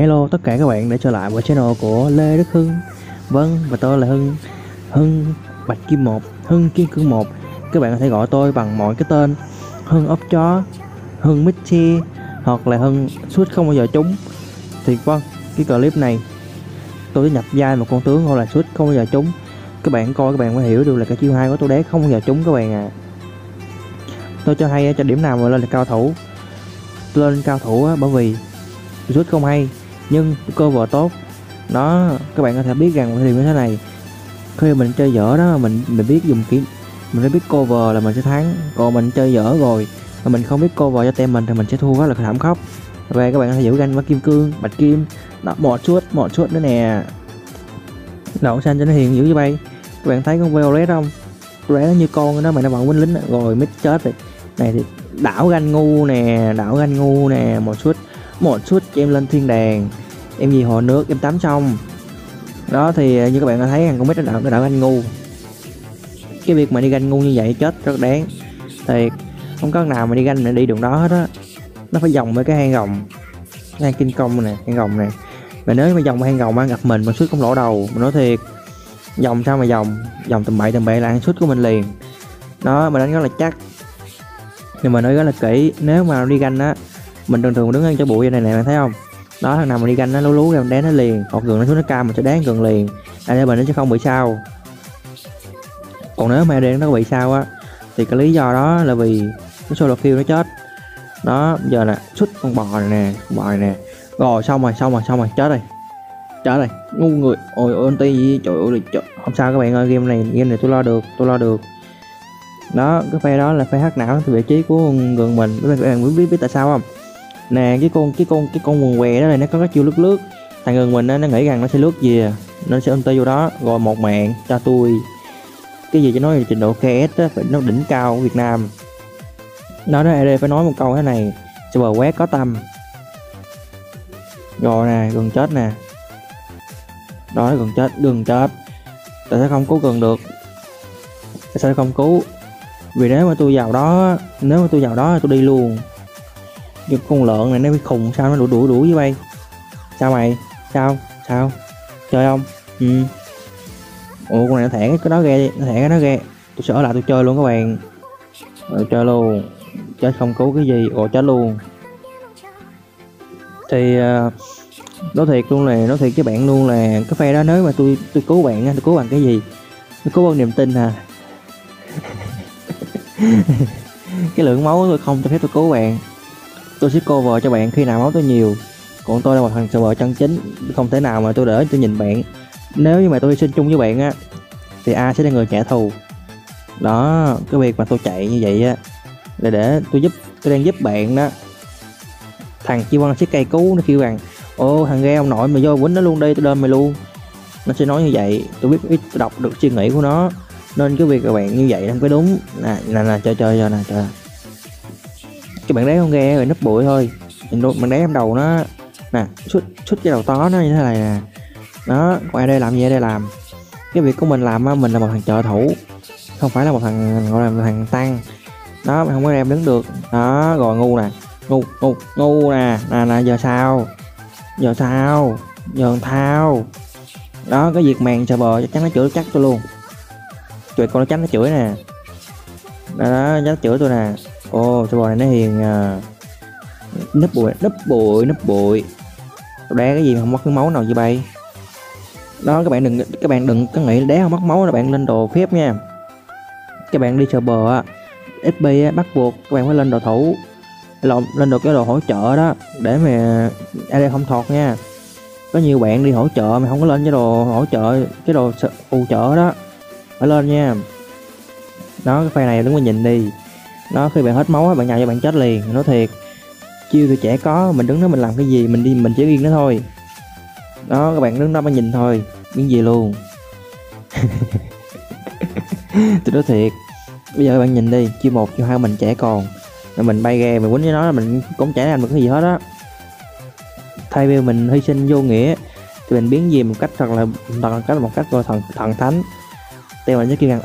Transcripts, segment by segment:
Hello tất cả các bạn đã trở lại với channel của Lê Đức Hưng. Vâng, và tôi là Hưng Bạch Kim 1, Hưng Kim Cương 1. Các bạn có thể gọi tôi bằng mọi cái tên: Hưng ốp chó, Hưng Mitchi, hoặc là Hưng suốt không bao giờ trúng. Thì vâng, cái clip này tôi sẽ nhập vai một con tướng gọi là suốt không bao giờ trúng. Các bạn coi các bạn phải hiểu được là cái chiêu hai của tôi đét không bao giờ trúng các bạn à. Tôi cho hay cho điểm nào mà lên là cao thủ. Tôi lên cao thủ á, bởi vì suốt không hay nhưng cover tốt. Đó, các bạn có thể biết rằng một điều như thế này, khi mình chơi dở đó mình biết dùng kỹ, mình phải biết cover là mình sẽ thắng. Còn mình chơi dở rồi mà mình không biết cover cho team mình thì mình sẽ thua rất là thảm khốc. Và các bạn có thể giữ ganh với kim cương, bạch kim, đó, một suốt nữa nè. Đậu xanh cho nó hiền dữ như bay. Các bạn thấy con Violet không? Violet nó như con đó mà nó bằng binh lính rồi mít chết rồi. Này thì đảo ganh ngu nè, một suất cho em lên thiên đàng, em gì hồ nước em tắm xong. Đó thì như các bạn có thấy con mít nó đảo ganh ngu. Cái việc mà đi ganh ngu như vậy chết rất đáng. Thì không có nào mà đi ganh mà đi đường đó hết á. Nó phải vòng với cái hang rồng, hang kinh công nè, hang rồng nè. Và nếu mà vòng hang rồng ăn gặp mình suốt không lỗ đầu, mình nói thiệt, vòng sao mà vòng tầm bậy là ăn suốt của mình liền. Đó, mình đánh rất là chắc, nhưng mà nói rất là kỹ. Nếu mà đi ganh á, mình thường đứng ăn cho bụi vậy này bạn thấy không? Đó, thằng nào mà đi ganh nó lú ra mình đá nó liền, hoặc gần nó xuống nó cam mình sẽ đá gần liền. Đây mình nó sẽ không bị sao. Còn nếu mà đen nó bị sao á thì cái lý do đó là vì nó solo kill nó chết. Đó, giờ nè, xuất con bò này nè, rồi xong rồi chết rồi, ngu người. Ôi ulti gì trời ơi, không sao các bạn ơi, game này tôi lo được. Đó, cái phe đó là phe hack não từ vị trí của gần mình. Các bạn biết tại sao không? Nè, cái con quần què đó này nó có cái chiêu lướt. Thằng gần mình nó nghĩ rằng nó sẽ lướt về, nó sẽ ulti vô đó rồi một mạng cho tôi. Cái gì cho nói là trình độ KS á, phải nó đỉnh cao của Việt Nam. Đó AD phải nói một câu thế này: server quét có tâm. Rồi nè, gần chết nè. Đó, gần chết. Tại sao không cứu gần được? Tại sao không cứu? Vì nếu mà tôi vào đó tôi đi luôn. Nhưng con lợn này nó bị khùng sao, nó đuổi với bay. Sao mày? Sao? Chơi không? Ủa con này nó thẻ cái đó ghê, tôi sợ lại tôi chơi luôn các bạn. Chơi luôn, chết không cứu cái gì, chết luôn. Thì nói thiệt các bạn luôn là cái phe đó nếu mà tôi cứu bạn, tôi cứu bằng cái gì? Tôi cứu bằng niềm tin hả? Cái lượng máu tôi không cho phép tôi cứu bạn. Tôi sẽ cover cho bạn khi nào máu tôi nhiều. Còn tôi là một thằng server chân chính, không thể nào mà tôi để tôi nhìn bạn. Nếu như mà tôi hy sinh chung với bạn á thì ai sẽ là người trả thù. Đó, cái việc mà tôi chạy như vậy á là để tôi đang giúp bạn đó. Thằng Chi Văn sẽ cây cứu, nó kêu rằng ô thằng ghe ông nội mày vô quýnh nó luôn đi, tôi đơm mày luôn. Nó sẽ nói như vậy. Tôi biết ít đọc được suy nghĩ của nó, nên cái việc các bạn như vậy không có đúng. Nè chơi giờ nè, trời. Cái bạn đá con ghe rồi nấp bụi thôi, bạn đá em đầu nó nè, xuất cái đầu to nó như thế này nè. Đó, còn ai đây làm gì? Ở đây làm cái việc của mình làm á, mình là một thằng trợ thủ, không phải là một thằng gọi là thằng tăng. Đó, mày không có em đứng được. Đó, rồi ngu nè, ngu nè. Giờ sao giờ thao. Đó, cái việc màn server chắc chắn nó chửi chắc tôi luôn. Chuyện con nó tránh nó chửi nè. Đó, nó chửi tôi nè. Server này nó hiền à. Nấp bụi. Tôi đá cái gì mà không mất cái máu nào vậy bay. Đó, các bạn đừng có nghĩ đá không mất máu là bạn lên đồ phép nha. Các bạn đi server á, XP á, bắt buộc các bạn phải lên đồ thủ, lên được cái đồ hỗ trợ đó để mà AD không thọt nha. Có nhiều bạn đi hỗ trợ mà không có lên cái đồ hỗ trợ, cái đồ phụ trợ đó phải lên nha. Đó, cái phe này đứng mà nhìn đi. Đó, khi bạn hết máu bạn nhào cho bạn chết liền. Nói thiệt, chiêu thì trẻ có, mình đứng đó mình làm cái gì, mình chỉ riêng nó thôi. Đó, các bạn đứng đó mà nhìn thôi, biến gì luôn. Tôi nói thiệt, bây giờ các bạn nhìn đi, chiêu 1 chiêu 2 mình trẻ còn, mình bay ghe mình quýnh với nó là mình cũng chả làm được cái gì hết á. Thay vì mình hy sinh vô nghĩa thì mình biến gì một cách thật là một cách gọi thần thánh. Thì mình sẽ kêu rằng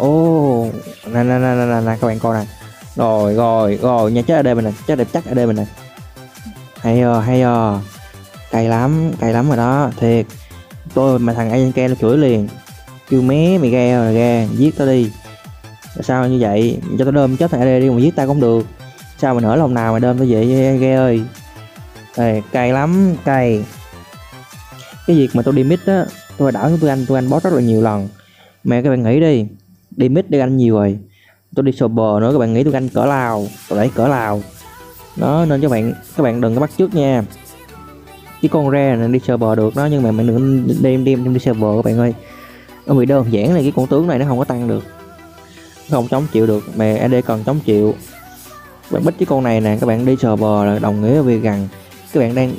nè các bạn coi nè. Rồi nha, chết ở đây mình nè, chết đẹp chắc ở đây mình nè. Hay cay lắm rồi đó, thiệt. Tôi mà thằng agent Ken nó chửi liền, kêu mé mày ghe rồi ra giết tao đi. Sao như vậy, cho tao đơm chết thằng AD đi, mà giết tao cũng được. Sao mà nở lòng nào mà đơm tao vậy ghe ơi. Cay lắm, cay. Cái việc mà tôi đi mid á, tôi đảo tôi anh boss rất là nhiều lần. Mà các bạn nghĩ đi mid đi anh nhiều rồi, tôi đi server nữa, các bạn nghĩ tôi anh cỡ nào, tôi đẩy cỡ nào đó. Nên các bạn đừng có bắt chước nha. Chứ con re này đi server được đó, nhưng mà mình đừng đem đi server các bạn ơi. Nó bị đơn giản là cái con tướng này nó không có tăng được, không chống chịu được, mà AD cần chống chịu. Bạn bích cái con này nè, các bạn đi server là đồng nghĩa với việc rằng các bạn đang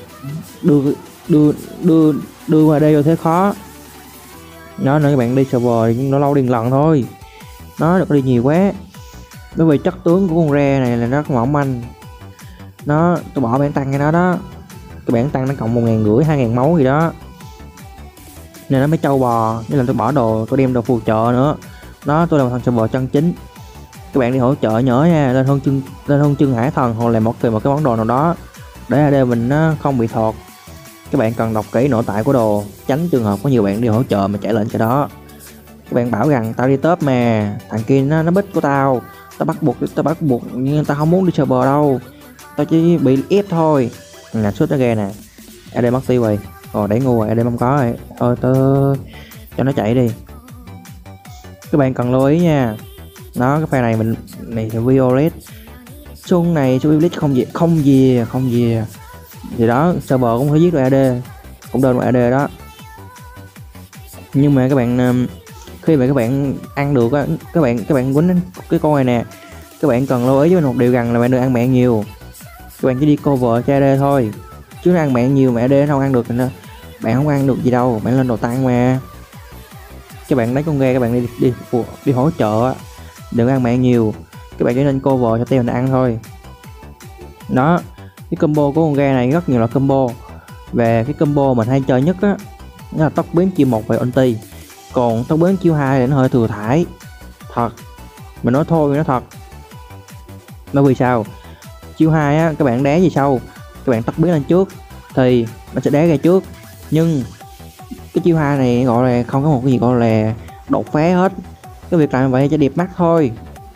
đưa AD vô thế khó. Nó nên các bạn đi server nó lâu đi lần thôi, nó được đi nhiều quá. Bởi vì chất tướng của con re này là rất mỏng manh. Nó tôi bỏ bản tăng cho nó đó, cái bản tăng nó cộng 1.500 2.000 máu gì đó, nên nó mới trâu bò. Nên là tôi bỏ đồ, tôi đem đồ phù trợ nữa đó. Tôi là một thằng server chân chính. Các bạn đi hỗ trợ nhớ nha, lên hơn chân hải thần hoặc là một cái món đồ nào đó để AD mình nó không bị thọt. Các bạn cần đọc kỹ nội tại của đồ, tránh trường hợp có nhiều bạn đi hỗ trợ mà chạy lên cái đó. Các bạn bảo rằng tao đi top mà thằng kia nó bích của tao bắt buộc nhưng tao không muốn đi server đâu, tao chỉ bị ép thôi. Là suốt nó ghê nè. AD mất tiêu rồi, đẩy ngu rồi, AD không có rồi. Thôi tao cho nó chạy đi. Các bạn cần lưu ý nha. Nó cái pha này này thì Violet xuân này cho Violet không gì thì đó, server cũng phải giết được AD, cũng đơn được AD đó. Nhưng mà các bạn khi mà các bạn ăn được á, các bạn quýnh cái con này nè, các bạn cần lưu ý với một điều rằng là bạn đừng ăn mạng nhiều. Các bạn chỉ đi cover cho AD thôi, chứ ăn mạng nhiều mà AD nó không ăn được nữa. Bạn không ăn được gì đâu, bạn lên đồ tăng mà. Các bạn lấy con ghe, các bạn đi hỗ trợ, đừng ăn mạng nhiều. Các bạn chỉ nên cover cho team mình ăn thôi đó. Cái combo của con ghe này rất nhiều là combo. Về cái combo mình hay chơi nhất á, nó là tốc biến chiêu 1 về ulti, còn tốc biến chiêu 2 thì nó hơi thừa thãi thật. Mình nói thôi nó thật. Bởi vì sao? Chiêu 2 á, các bạn đá gì sau, các bạn tốc biến lên trước thì nó sẽ đá ra trước. Nhưng cái chiêu 2 này gọi là không có một cái gì gọi là đột phá hết. Cái việc làm vậy cho đẹp mắt thôi,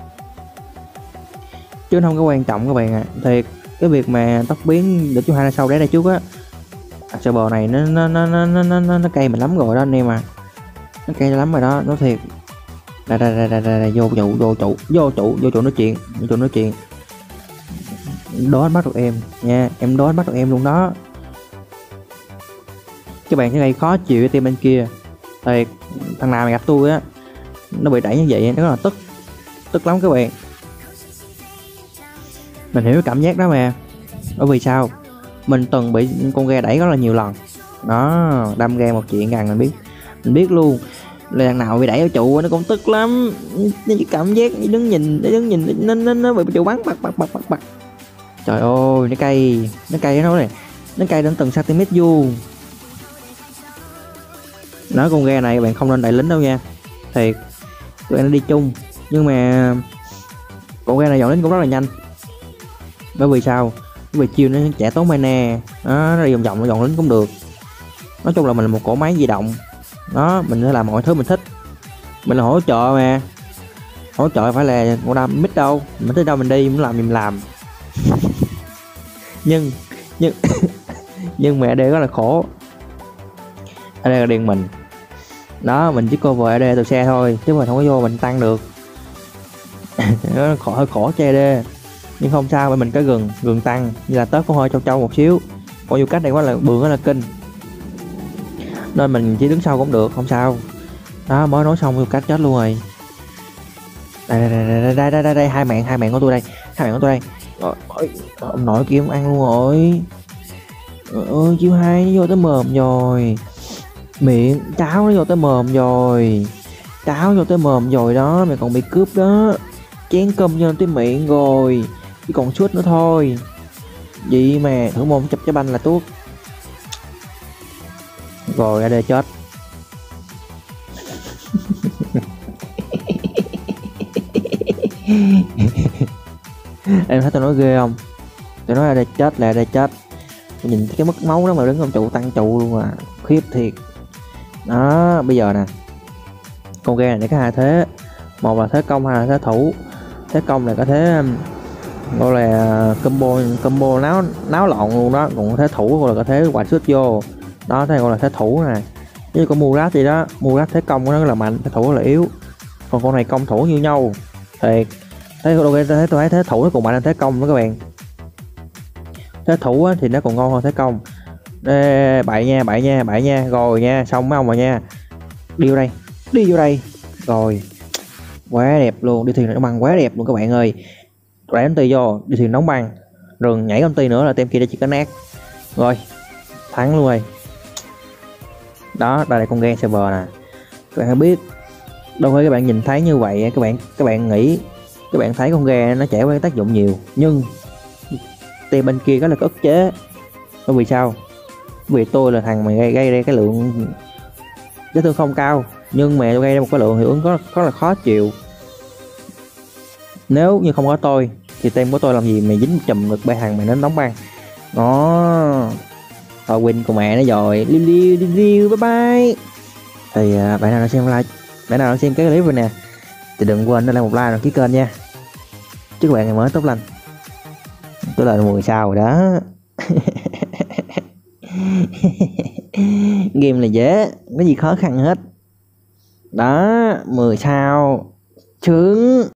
chứ không có quan trọng các bạn ạ. Thiệt, cái việc mà tốc biến để chiêu 2 sau đá ra trước á, server này nó cay mình lắm rồi đó anh em à. Nó cay lắm rồi đó, nó thiệt. Vô trụ nói chuyện. Đó bắt được em nha, em đó bắt được em luôn đó. Các bạn sẽ gây khó chịu với team bên kia. Thiệt, thằng nào mà gặp tôi á, nó bị đẩy như vậy nó rất là tức lắm các bạn. Mình hiểu cái cảm giác đó mà. Bởi vì sao? Mình từng bị con ghe đẩy rất là nhiều lần đó. Đâm ghe một chuyện gần mình biết luôn là thằng nào bị đẩy ở trụ nó cũng tức lắm. Nó chỉ cảm giác đứng nhìn nó bị trụ bắn bật. Trời ơi, nó cay nó này, nó cay đến từng cm vuông. Nói con ghe này bạn không nên đẩy lính đâu nha, thiệt. Tụi em nó đi chung, nhưng mà con ghe này dọn lính cũng rất là nhanh. Bởi vì sao? Bởi vì chiêu nó chạy tốn mana đó, nó đi vòng nó dọn lính cũng được. Nói chung là mình là một cỗ máy di động đó, mình sẽ làm mọi thứ mình thích. Mình là hỗ trợ mà, hỗ trợ phải là con đam mít đâu, mình tới đâu mình đi, muốn làm gì mình làm. nhưng mà AD rất là khổ. AD là điên mình đó, mình chỉ cover AD từ xe thôi, chứ mình không có vô mình tăng được. Nó hơi khổ cho AD, nhưng không sao, bởi mình có gừng tăng, như là tớp cũng hơi trâu một xíu. Còn dù cách này quá là bường rất là kinh, nên mình chỉ đứng sau cũng được, không sao đó. Mới nói xong dù cách chết luôn rồi. Đây hai mạng của tôi đây, ông nội kia ông ăn luôn rồi. Ơi chiêu 2 nó vô tới mồm rồi, miệng cháo nó vô tới mồm rồi, đó mày còn bị cướp đó, chén cơm vô tới miệng rồi chứ còn suốt nữa thôi. Gì mà thử môn chụp trái banh là tuốt rồi. AD chết. Em thấy tôi nói ghê không? Tôi nói AD chết là AD chết, Nhìn cái mất máu đó mà đứng ông trụ tăng trụ luôn à, khiếp thiệt. Đó bây giờ nè, con ghe này có hai thế, một là thế công, hai là thế thủ. Thế công là có thế gọi là combo náo loạn luôn đó, còn thế thủ gọi là có thế hoạch xuất vô đó, thế gọi là thế thủ nè. Với con Murat gì đó, Murat thế công của nó là mạnh, thế thủ là yếu, còn con này công thủ như nhau thiệt. Tôi thấy thế thủ nó còn mạnh hơn thế công đó các bạn. Thế thủ á, thì nó còn ngon hơn thế công. Ê, bậy nha rồi nha, xong mấy ông rồi nha, đi vô đây, đi vô đây rồi, quá đẹp luôn, đi thuyền đóng băng quá đẹp luôn các bạn ơi. Đẩy công ty vô, đi thuyền đóng băng, rừng nhảy công ty nữa là tem kia đã chỉ có nát rồi, thắng luôn rồi. Đó đây là con ghe server nè, các bạn biết đâu phải các bạn nhìn thấy như vậy, các bạn nghĩ, các bạn thấy con ghe nó trải qua tác dụng nhiều, nhưng tem bên kia có là có ức chế. Bởi vì sao? Vì tôi là thằng mà gây ra cái lượng vết thương không cao, nhưng mà tôi gây ra một cái lượng hiệu ứng có là khó chịu. Nếu như không có tôi thì tem của tôi làm gì mà dính chùm được ba thằng mày đến đóng băng đó. Thôi win của mẹ nó rồi, liu bye bye. Thì bạn nào đang xem like, bạn nào đang xem cái clip này nè, thì đừng quên để lại một like đăng ký kênh nha. Chúc bạn ngày mới tốt lành. Tôi là 10 sao rồi đó. Game là dễ, có gì khó khăn hết đó, 10 sao trứng.